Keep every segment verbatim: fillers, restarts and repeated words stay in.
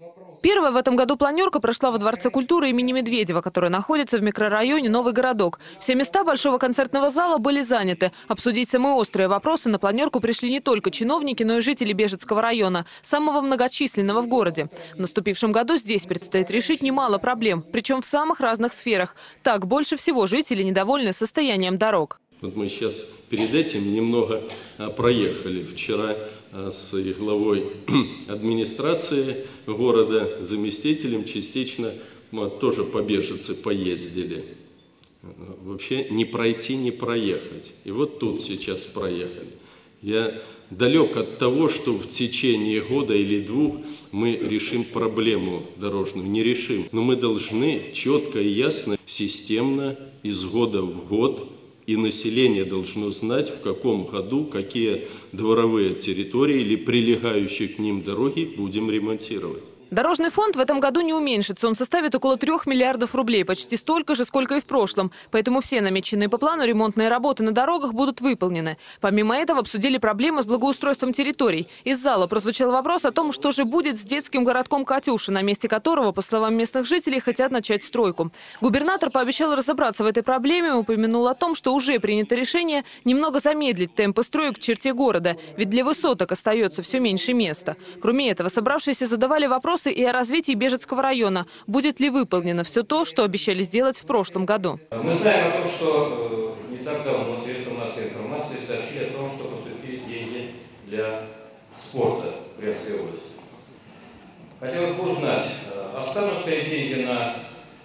Первая в этом году планерка прошла во Дворце культуры имени Медведева, который находится в микрорайоне Новый городок. Все места большого концертного зала были заняты. Обсудить самые острые вопросы на планерку пришли не только чиновники, но и жители Бежецкого района, самого многочисленного в городе. В наступившем году здесь предстоит решить немало проблем, причем в самых разных сферах. Так, больше всего жители недовольны состоянием дорог. Вот мы сейчас перед этим немного проехали. Вчера с главой администрации города, заместителем частично мы тоже по Бежице поездили. Вообще не пройти, не проехать. И вот тут сейчас проехали. Я далек от того, что в течение года или двух мы решим проблему дорожную. Не решим. Но мы должны четко и ясно, системно, из года в год, и население должно знать, в каком году какие дворовые территории или прилегающие к ним дороги будем ремонтировать. Дорожный фонд в этом году не уменьшится. Он составит около трех миллиардов рублей, почти столько же, сколько и в прошлом. Поэтому все намеченные по плану ремонтные работы на дорогах будут выполнены. Помимо этого обсудили проблемы с благоустройством территорий. Из зала прозвучал вопрос о том, что же будет с детским городком «Катюша», на месте которого, по словам местных жителей, хотят начать стройку. Губернатор пообещал разобраться в этой проблеме и упомянул о том, что уже принято решение немного замедлить темпы строек в черте города, ведь для высоток остается все меньше места. Кроме этого, собравшиеся задавали вопросы и о развитии Бежецкого района. Будет ли выполнено все то, что обещали сделать в прошлом году? Мы знаем о том, что э, не так давно средства массовой информации сообщили о том, что поступили деньги для спорта в Брянской области. Хотелось бы узнать, э, останутся ли деньги на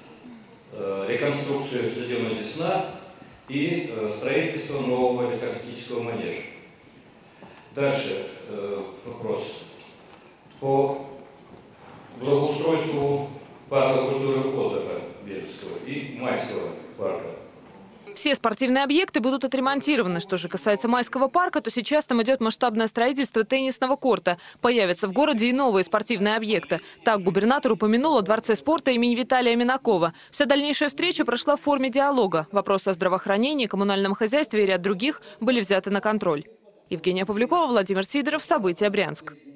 э, реконструкцию стадиона «Десна» и э, строительство нового легкоатлетического манежа. Дальше э, вопрос по благоустройству парка культуры и отдыха Бежецкого и Майского парка. Все спортивные объекты будут отремонтированы. Что же касается Майского парка, то сейчас там идет масштабное строительство теннисного корта. Появятся в городе и новые спортивные объекты. Так губернатор упомянул о Дворце спорта имени Виталия Минакова. Вся дальнейшая встреча прошла в форме диалога. Вопросы о здравоохранении, коммунальном хозяйстве и ряд других были взяты на контроль. Евгения Павлюкова, Владимир Сидоров. События. Брянск.